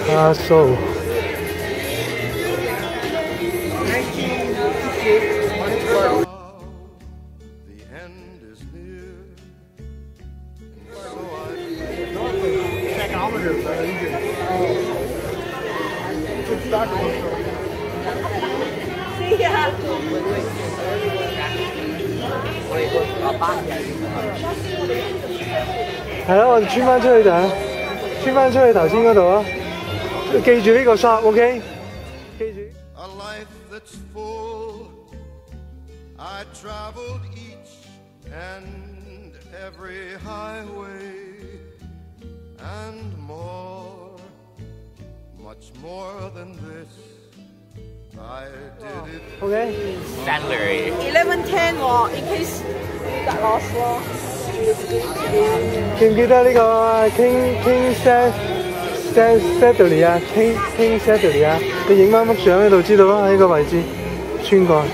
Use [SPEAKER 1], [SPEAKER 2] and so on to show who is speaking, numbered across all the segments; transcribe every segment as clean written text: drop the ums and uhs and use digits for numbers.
[SPEAKER 1] 阿蘇。係咯，我哋穿翻出去就係，穿翻出去頭先嗰度啊！記住呢個 shot，OK？ 記住。A life that's full, I traveled each and every highway and more, much more than this. I did it. Okay.
[SPEAKER 2] Salary.
[SPEAKER 3] 11:10 喎 ，in case got lost 咯。
[SPEAKER 1] 記唔記得呢個 King Saturday 啊 ？King Saturday 啊？你影翻幅相喺度知道啦，喺呢個位置穿過。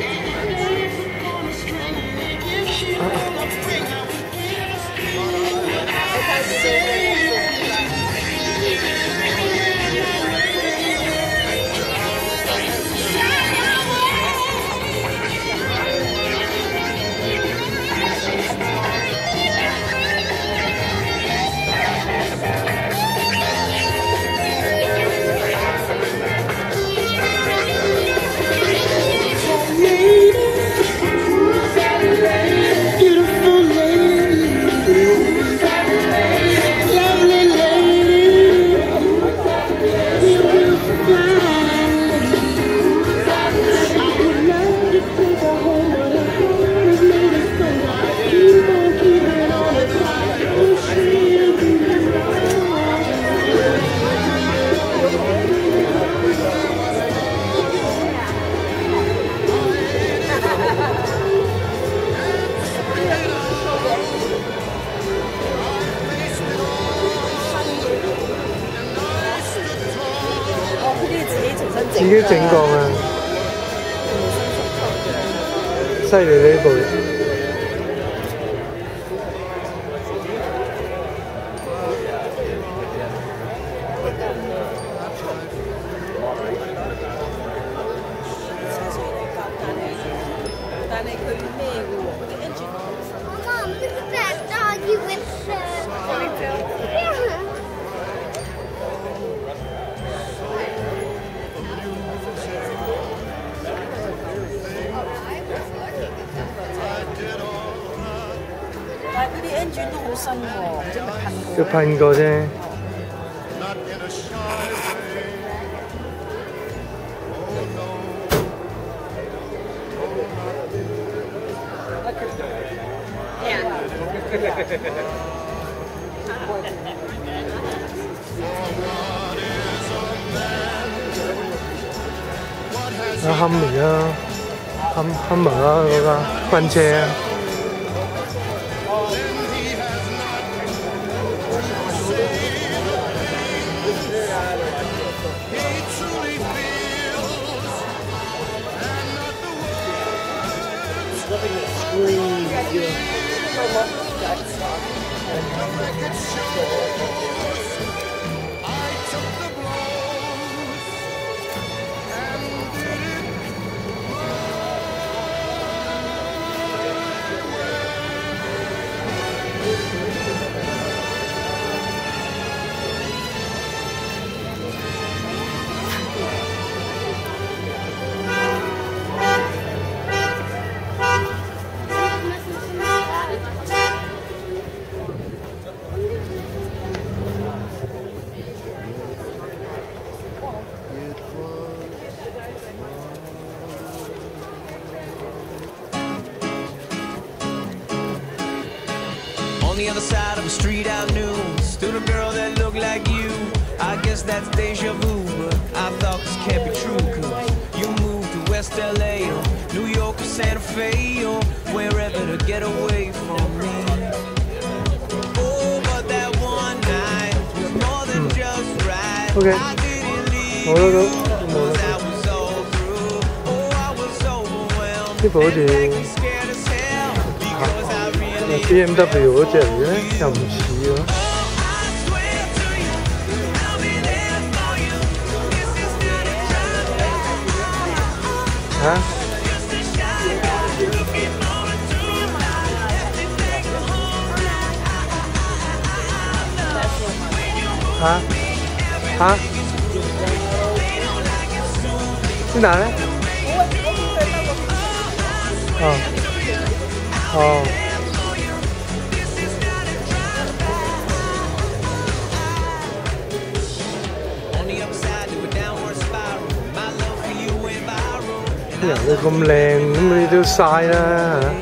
[SPEAKER 1] 自己整過嘅，犀利呢部。
[SPEAKER 3] 但係佢咩嘅喎？啲 engine 好新。
[SPEAKER 4] Mom, look at that doggy with the ponytail. Yeah. engine 都好新喎，唔知係咪噴過？
[SPEAKER 1] 要噴過啫。有Hummer啊，Hummer啊嗰架軍車啊。
[SPEAKER 5] On the other side of the street I knew stood a girl that looked like you. I guess that's deja vu, but I thought this can't be true, 'cause you moved to West LA or New York or Santa Fe or wherever to get away from me. Oh, but that one night was more than just right.
[SPEAKER 1] Okay.
[SPEAKER 5] I didn't leave you 'cause I was all through. Oh, I was overwhelmed.
[SPEAKER 1] 呢部好似 BMW 嗰隻嚟嘅，又唔似喎。 嚇嚇嚇邊度咧？哦哦。啲人都咁靚，咁你都要曬啦嚇。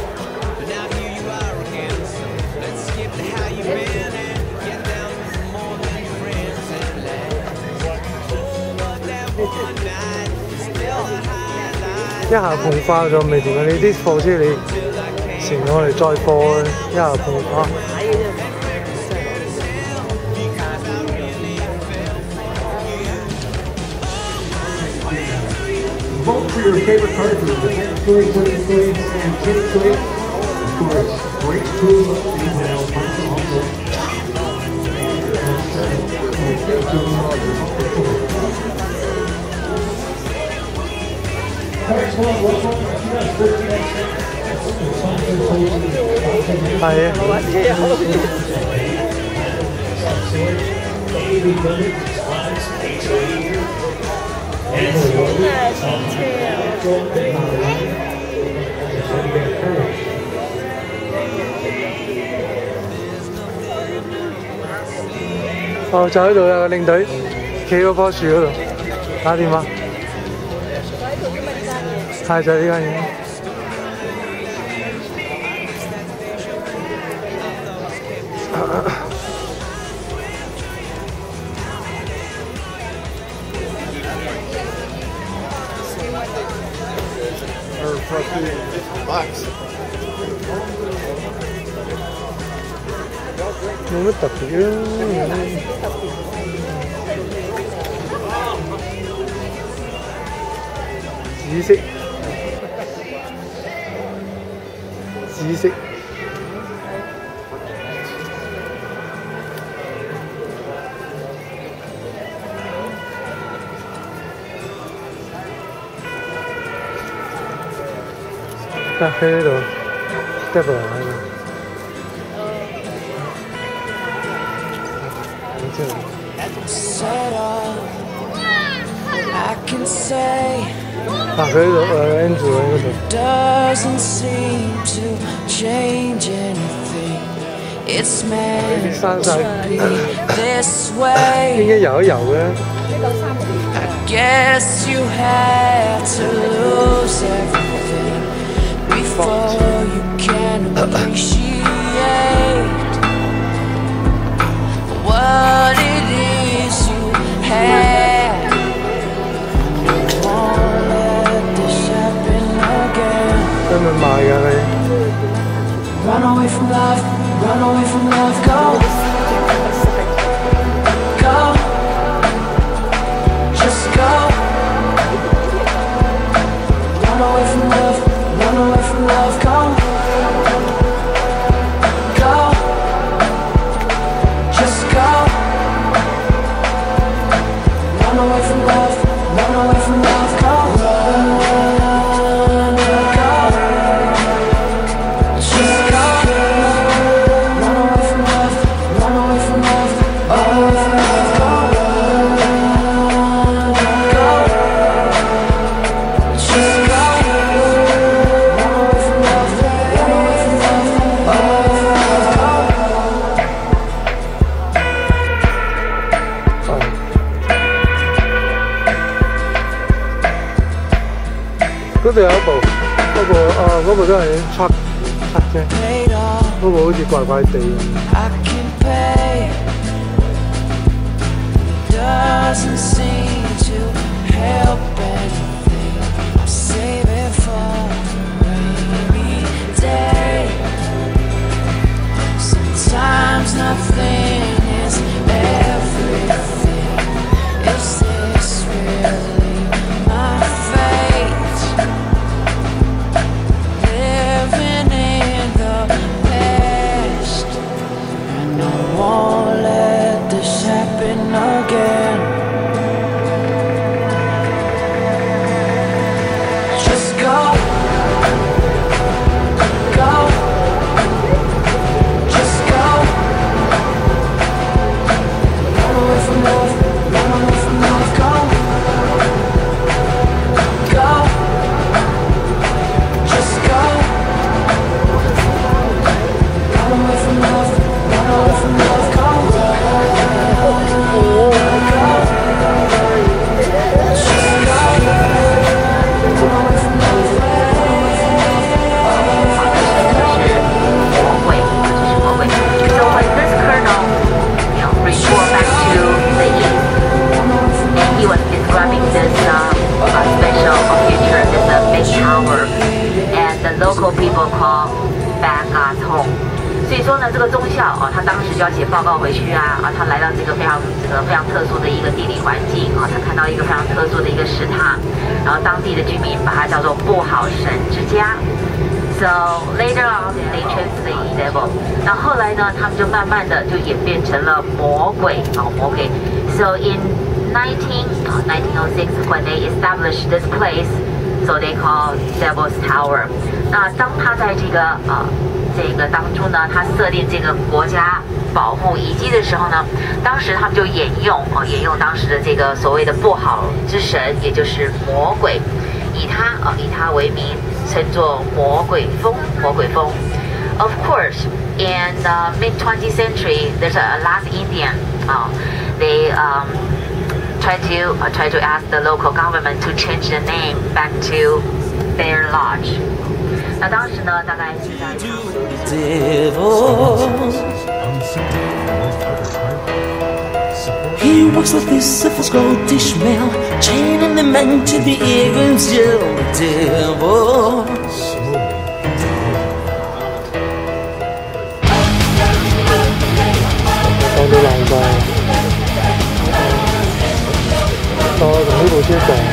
[SPEAKER 1] 一下碰花咗未掂啊！你啲貨車你成我嚟載貨咧，一下碰花。
[SPEAKER 2] Vote for your favorite cartoon, Toy Story, and Kid Toy. Of course, great tool email, Marshall Humble.
[SPEAKER 1] 係哦，就喺度啦，個領隊企嗰棵樹嗰度打電話。係就係呢間嘢。冇乜特別嘅，紫色，紫色。咖啡喺度 ，Deborah 喺度。啊，佢喺度，Andrew 喺嗰度。
[SPEAKER 5] Doesn't seem to change anything. It's meant to be this way.
[SPEAKER 1] 應該游一游嘅。
[SPEAKER 5] I guess you had to lose everything before you can appreciate what it is you had. Won't let this happen again.
[SPEAKER 1] 喺咪賣㗎你？
[SPEAKER 5] Run away from love, run away from love, go. Go. Just go. Run away from love, run away from love, go. Go. Just go. Run away from love, run away from love, go. Run, go. Just go. Run away from love, run away from love, go.
[SPEAKER 1] 嗰度有一部，嗰部都係七啫，嗰部好似怪怪地咁。
[SPEAKER 5] Doesn't seem to help anything. Save it for a rainy day. Sometimes nothing is everything. Is this really my fate? Living in the past, and I won't let this happen again.
[SPEAKER 6] people call Bangkok home。所以说呢，这个中校他当时就要写报告回去啊，他来到这个非常特殊的一个地理环境他看到一个非常特殊的一个石塔，然后当地的居民把它叫做不好神之家。So later on they translate devil。那后来呢，他们就慢慢的就演变成了魔鬼魔鬼。So in 1906 when they established this place, so they call Devil's Tower。那当他在这个当中呢，他设定这个国家保护遗迹的时候呢，当时他们就沿用当时的这个所谓的不好之神，也就是魔鬼，以他为名，称作魔鬼风。Of course, in the mid-20th century, there's a last Indian. They try to ask the local government to change the name back to Bear Lodge。那当时呢，大概是在
[SPEAKER 5] He walks with his gold Ishmael, chaining the man to the eagle's yell, the devil.
[SPEAKER 1] 放咗爛晒，同呢部車撞。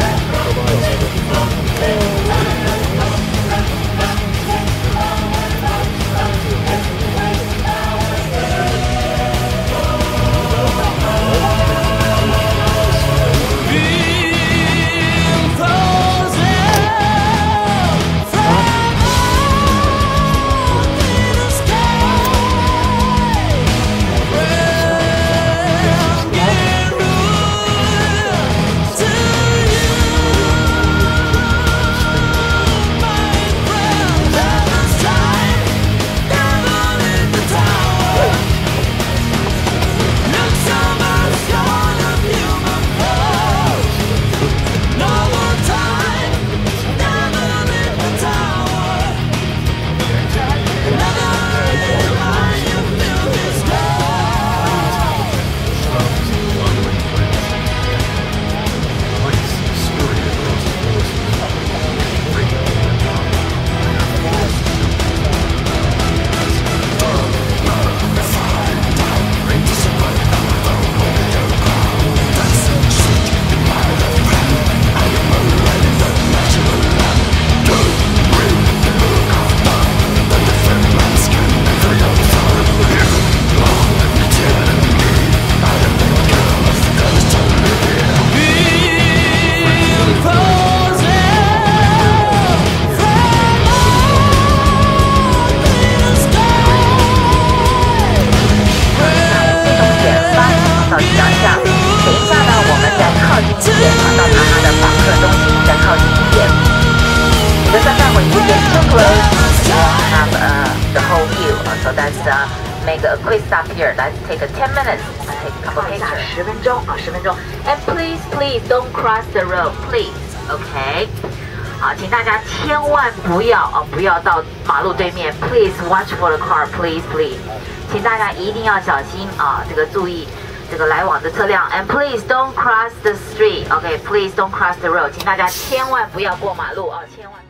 [SPEAKER 6] Make a quick stop here. Let's take a 10 minutes and take a couple pictures. 10分钟。And please don't cross the road, please. Okay. 好，请大家千万不要到马路对面。Please watch for the car, please. 请大家一定要小心这个注意这个来往的车辆。And please don't cross the street. Okay, please don't cross the road. 请大家千万不要过马路千万。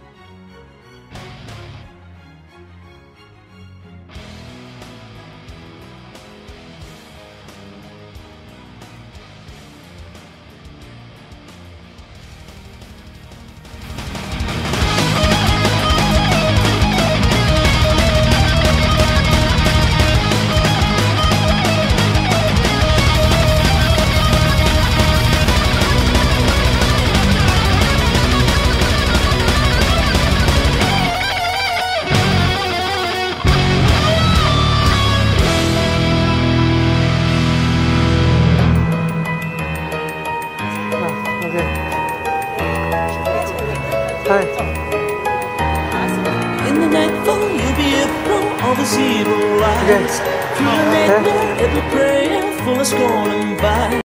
[SPEAKER 5] In the nightfall, you'll be through all the zebra lights. Through the nightmare, every prayer full of scorn and vine.